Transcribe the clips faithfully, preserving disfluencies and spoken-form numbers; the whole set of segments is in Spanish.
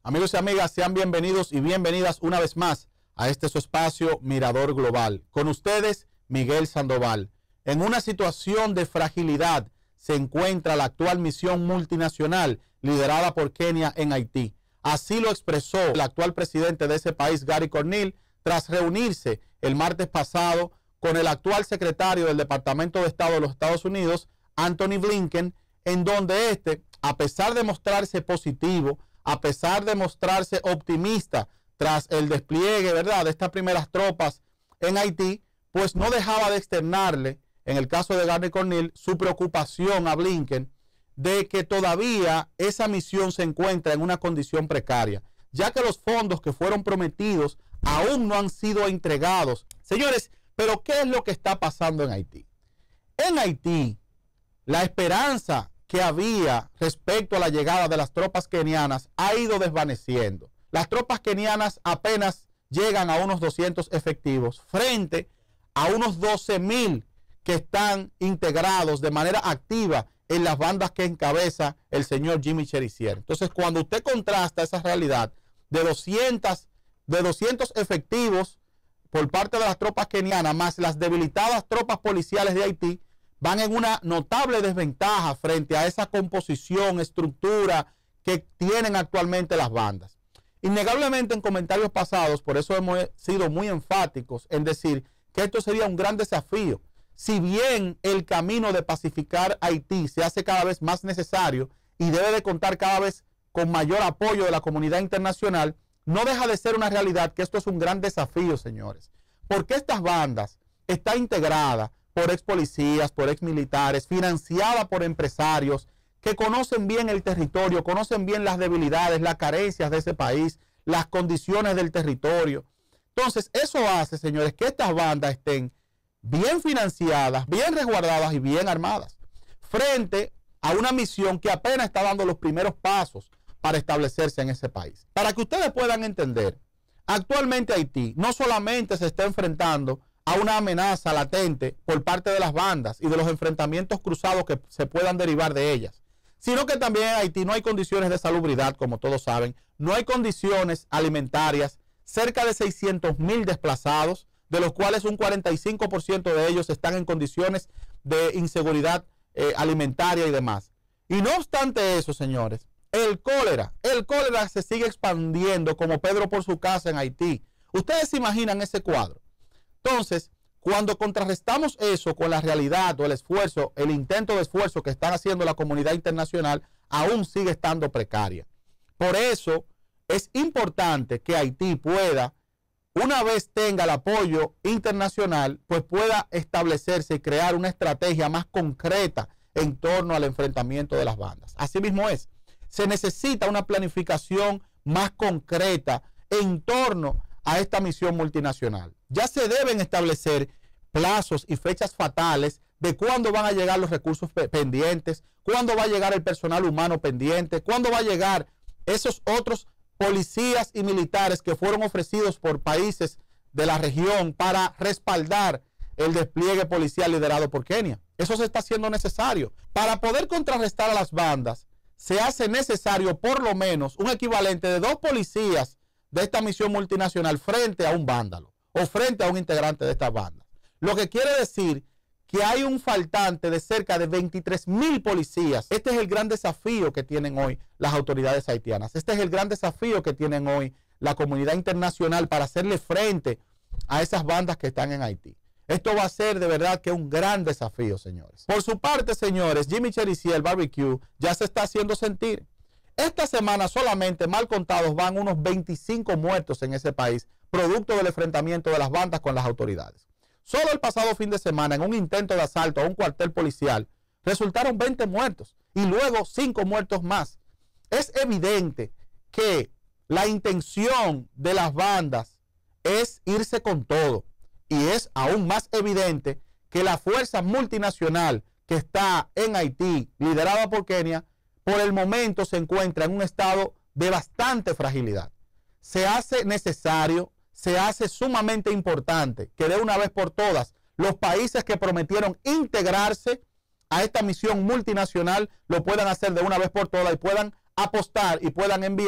Amigos y amigas, sean bienvenidos y bienvenidas una vez más a este su espacio Mirador Global. Con ustedes, Miguel Sandoval. En una situación de fragilidad se encuentra la actual misión multinacional liderada por Kenia en Haití. Así lo expresó el actual presidente de ese país, Gary Conille, tras reunirse el martes pasado con el actual secretario del Departamento de Estado de los Estados Unidos, Antony Blinken, en donde este, a pesar de mostrarse positivo, a pesar de mostrarse optimista tras el despliegue, ¿verdad?, de estas primeras tropas en Haití, pues no dejaba de externarle, en el caso de Gary Conille, su preocupación a Blinken de que todavía esa misión se encuentra en una condición precaria, ya que los fondos que fueron prometidos aún no han sido entregados. Señores, pero ¿qué es lo que está pasando en Haití? En Haití, la esperanza que había respecto a la llegada de las tropas kenianas ha ido desvaneciendo. Las tropas kenianas apenas llegan a unos doscientos efectivos frente a unos doce mil que están integrados de manera activa en las bandas que encabeza el señor Jimmy Cherisier. Entonces, cuando usted contrasta esa realidad de doscientos, de doscientos efectivos por parte de las tropas kenianas más las debilitadas tropas policiales de Haití, van en una notable desventaja frente a esa composición, estructura que tienen actualmente las bandas. Innegablemente en comentarios pasados, por eso hemos sido muy enfáticos en decir que esto sería un gran desafío. Si bien el camino de pacificar Haití se hace cada vez más necesario y debe de contar cada vez con mayor apoyo de la comunidad internacional, no deja de ser una realidad que esto es un gran desafío, señores. Porque estas bandas están integradas por ex policías, por ex militares, financiada por empresarios que conocen bien el territorio, conocen bien las debilidades, las carencias de ese país, las condiciones del territorio. Entonces, eso hace, señores, que estas bandas estén bien financiadas, bien resguardadas y bien armadas, frente a una misión que apenas está dando los primeros pasos para establecerse en ese país. Para que ustedes puedan entender, actualmente Haití no solamente se está enfrentando a una amenaza latente por parte de las bandas y de los enfrentamientos cruzados que se puedan derivar de ellas, sino que también en Haití no hay condiciones de salubridad, como todos saben, no hay condiciones alimentarias, cerca de seiscientos mil desplazados, de los cuales un cuarenta y cinco por ciento de ellos están en condiciones de inseguridad eh, alimentaria y demás. Y no obstante eso, señores, el cólera, el cólera se sigue expandiendo como Pedro por su casa en Haití. Ustedes se imaginan ese cuadro. Entonces, cuando contrarrestamos eso con la realidad o el esfuerzo, el intento de esfuerzo que están haciendo la comunidad internacional, aún sigue estando precaria. Por eso es importante que Haití pueda, una vez tenga el apoyo internacional, pues pueda establecerse y crear una estrategia más concreta en torno al enfrentamiento de las bandas. Así mismo es. Se necesita una planificación más concreta en torno a esta misión multinacional. Ya se deben establecer plazos y fechas fatales de cuándo van a llegar los recursos pendientes, cuándo va a llegar el personal humano pendiente, cuándo va a llegar esos otros policías y militares que fueron ofrecidos por países de la región para respaldar el despliegue policial liderado por Kenia. Eso se está haciendo necesario. Para poder contrarrestar a las bandas, se hace necesario por lo menos un equivalente de dos policías de esta misión multinacional frente a un vándalo o frente a un integrante de estas bandas. Lo que quiere decir que hay un faltante de cerca de veintitrés mil policías. Este es el gran desafío que tienen hoy las autoridades haitianas. Este es el gran desafío que tienen hoy la comunidad internacional para hacerle frente a esas bandas que están en Haití. Esto va a ser de verdad que un gran desafío, señores. Por su parte, señores, Jimmy Cherisier, el barbecue, ya se está haciendo sentir. Esta semana solamente, mal contados, van unos veinticinco muertos en ese país, producto del enfrentamiento de las bandas con las autoridades. Solo el pasado fin de semana, en un intento de asalto a un cuartel policial, resultaron veinte muertos y luego cinco muertos más. Es evidente que la intención de las bandas es irse con todo. Y es aún más evidente que la fuerza multinacional que está en Haití, liderada por Kenia, por el momento se encuentra en un estado de bastante fragilidad. Se hace necesario, se hace sumamente importante que de una vez por todas los países que prometieron integrarse a esta misión multinacional lo puedan hacer de una vez por todas y puedan apostar y puedan enviar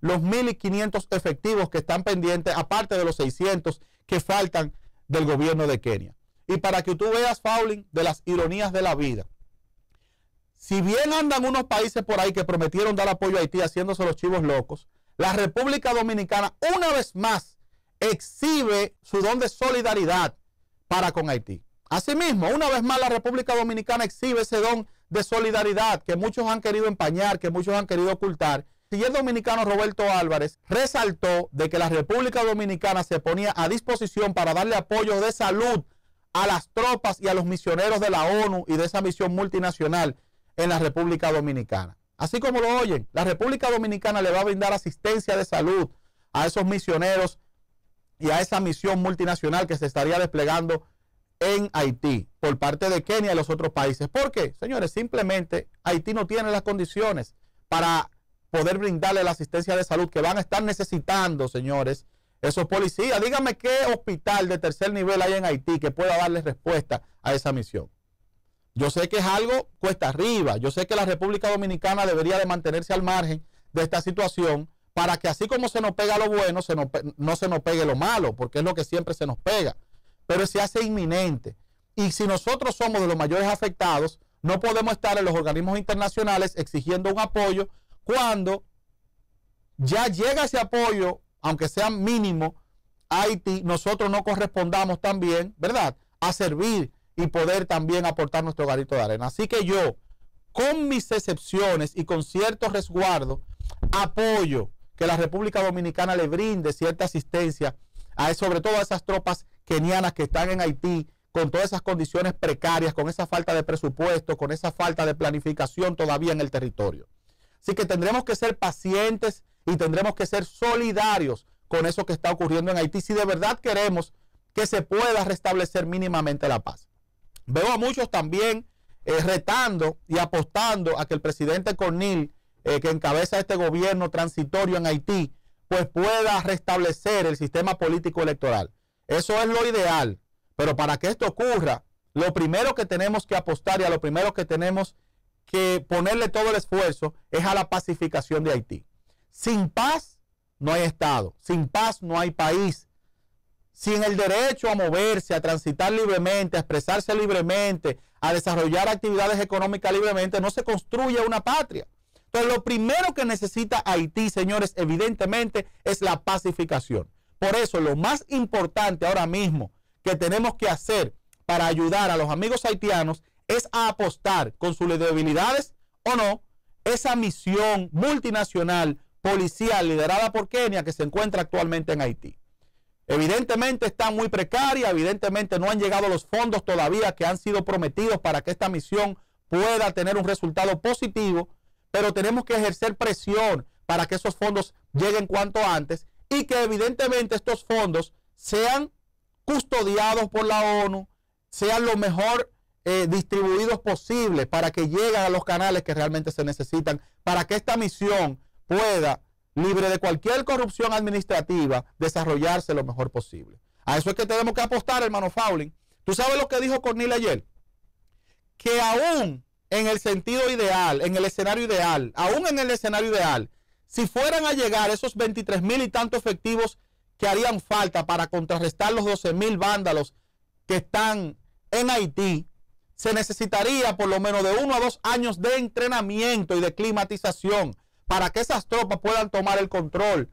los mil quinientos efectivos que están pendientes, aparte de los seiscientos que faltan del gobierno de Kenia. Y para que tú veas, Fauling, de las ironías de la vida, si bien andan unos países por ahí que prometieron dar apoyo a Haití haciéndose los chivos locos, la República Dominicana una vez más exhibe su don de solidaridad para con Haití. Asimismo, una vez más la República Dominicana exhibe ese don de solidaridad que muchos han querido empañar, que muchos han querido ocultar. Y el dominicano Roberto Álvarez resaltó de que la República Dominicana se ponía a disposición para darle apoyo de salud a las tropas y a los misioneros de la ONU y de esa misión multinacional en la República Dominicana. Así como lo oyen, la República Dominicana le va a brindar asistencia de salud a esos misioneros y a esa misión multinacional que se estaría desplegando en Haití por parte de Kenia y los otros países. ¿Por qué? Señores, simplemente Haití no tiene las condiciones para poder brindarle la asistencia de salud que van a estar necesitando, señores, esos policías. Díganme qué hospital de tercer nivel hay en Haití que pueda darle respuesta a esa misión. Yo sé que es algo cuesta arriba. Yo sé que la República Dominicana debería de mantenerse al margen de esta situación para que así como se nos pega lo bueno, se nos, no se nos pegue lo malo, porque es lo que siempre se nos pega. Pero se hace inminente. Y si nosotros somos de los mayores afectados, no podemos estar en los organismos internacionales exigiendo un apoyo cuando ya llega ese apoyo, aunque sea mínimo, a Haití, nosotros no correspondamos también, ¿verdad?, a servir y poder también aportar nuestro granito de arena. Así que yo, con mis excepciones y con cierto resguardo, apoyo que la República Dominicana le brinde cierta asistencia a, sobre todo a esas tropas kenianas que están en Haití, con todas esas condiciones precarias, con esa falta de presupuesto, con esa falta de planificación todavía en el territorio. Así que tendremos que ser pacientes y tendremos que ser solidarios con eso que está ocurriendo en Haití si de verdad queremos que se pueda restablecer mínimamente la paz. Veo a muchos también eh, retando y apostando a que el presidente Cornil, eh, que encabeza este gobierno transitorio en Haití, pues pueda restablecer el sistema político electoral. Eso es lo ideal, pero para que esto ocurra, lo primero que tenemos que apostar y a lo primero que tenemos que ponerle todo el esfuerzo es a la pacificación de Haití. Sin paz no hay Estado, sin paz no hay país. Sin el derecho a moverse, a transitar libremente, a expresarse libremente, a desarrollar actividades económicas libremente, no se construye una patria. Entonces, lo primero que necesita Haití, señores, evidentemente, es la pacificación. Por eso, lo más importante ahora mismo que tenemos que hacer para ayudar a los amigos haitianos es a apostar con sus debilidades o no, esa misión multinacional policial liderada por Kenia que se encuentra actualmente en Haití. Evidentemente está muy precaria, evidentemente no han llegado los fondos todavía que han sido prometidos para que esta misión pueda tener un resultado positivo, pero tenemos que ejercer presión para que esos fondos lleguen cuanto antes y que evidentemente estos fondos sean custodiados por la ONU, sean lo mejor eh, distribuidos posible para que lleguen a los canales que realmente se necesitan, para que esta misión pueda, libre de cualquier corrupción administrativa, desarrollarse lo mejor posible. A eso es que tenemos que apostar, hermano Fauling. ¿Tú sabes lo que dijo Cornil ayer? Que aún en el sentido ideal, en el escenario ideal, aún en el escenario ideal, si fueran a llegar esos veintitrés mil y tantos efectivos que harían falta para contrarrestar los doce mil vándalos que están en Haití, se necesitaría por lo menos de uno a dos años de entrenamiento y de climatización para que esas tropas puedan tomar el control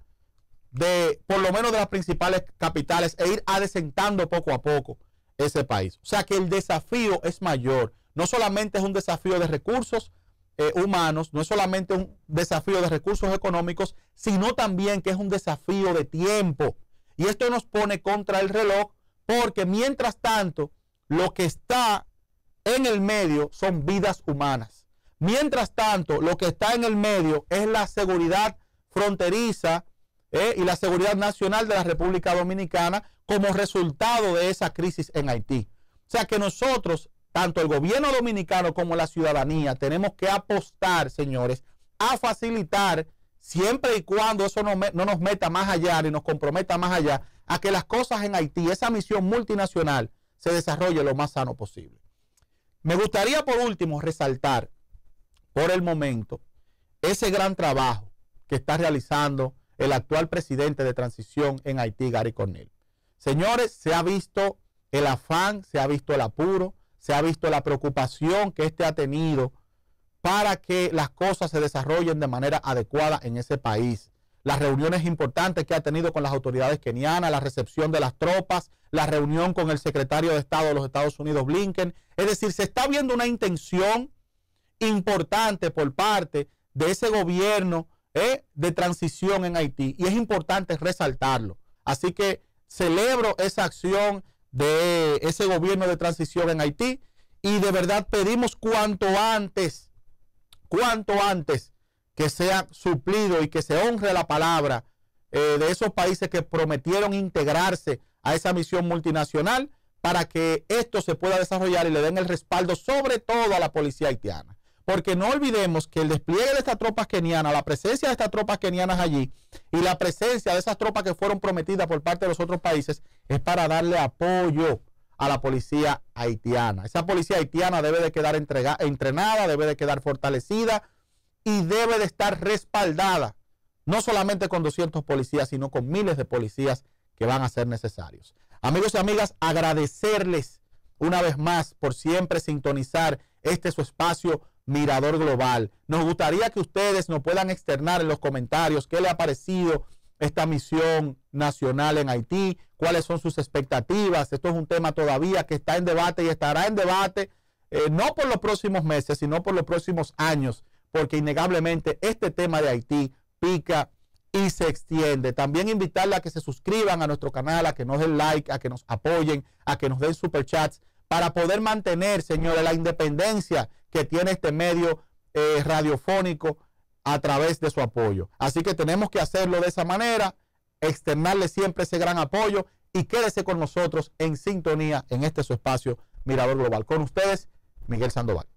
de, por lo menos de las principales capitales e ir adesentando poco a poco ese país. O sea que el desafío es mayor. No solamente es un desafío de recursos eh, humanos, no es solamente un desafío de recursos económicos, sino también que es un desafío de tiempo. Y esto nos pone contra el reloj porque mientras tanto lo que está en el medio son vidas humanas. Mientras tanto, lo que está en el medio es la seguridad fronteriza eh, y la seguridad nacional de la República Dominicana como resultado de esa crisis en Haití. O sea que nosotros, tanto el gobierno dominicano como la ciudadanía, tenemos que apostar, señores, a facilitar, siempre y cuando eso no, me, no nos meta más allá ni nos comprometa más allá, a que las cosas en Haití, esa misión multinacional, se desarrolle lo más sano posible. Me gustaría, por último, resaltar por el momento ese gran trabajo que está realizando el actual presidente de transición en Haití, Gary Conil. Señores, se ha visto el afán, se ha visto el apuro, se ha visto la preocupación que éste ha tenido para que las cosas se desarrollen de manera adecuada en ese país. Las reuniones importantes que ha tenido con las autoridades kenianas, la recepción de las tropas, la reunión con el secretario de Estado de los Estados Unidos, Blinken. Es decir, se está viendo una intención importante por parte de ese gobierno eh, de transición en Haití, y es importante resaltarlo. Así que celebro esa acción de ese gobierno de transición en Haití, y de verdad pedimos cuanto antes, cuanto antes que sea suplido y que se honre la palabra eh, de esos países que prometieron integrarse a esa misión multinacional, para que esto se pueda desarrollar y le den el respaldo sobre todo a la policía haitiana. Porque no olvidemos que el despliegue de estas tropas kenianas, la presencia de estas tropas kenianas allí y la presencia de esas tropas que fueron prometidas por parte de los otros países es para darle apoyo a la policía haitiana. Esa policía haitiana debe de quedar entrega, entrenada, debe de quedar fortalecida y debe de estar respaldada, no solamente con doscientos policías, sino con miles de policías que van a ser necesarios. Amigos y amigas, agradecerles una vez más por siempre sintonizar este su espacio Mirador Global. Nos gustaría que ustedes nos puedan externar en los comentarios qué le ha parecido esta misión nacional en Haití, cuáles son sus expectativas. Esto es un tema todavía que está en debate y estará en debate eh, no por los próximos meses, sino por los próximos años, porque innegablemente este tema de Haití pica y se extiende. También invitarle a que se suscriban a nuestro canal, a que nos den like, a que nos apoyen, a que nos den superchats, para poder mantener, señores, la independencia que tiene este medio eh, radiofónico a través de su apoyo. Así que tenemos que hacerlo de esa manera, externarle siempre ese gran apoyo, y quédese con nosotros en sintonía en este su espacio Mirador Global. Con ustedes, Miguel Sandoval.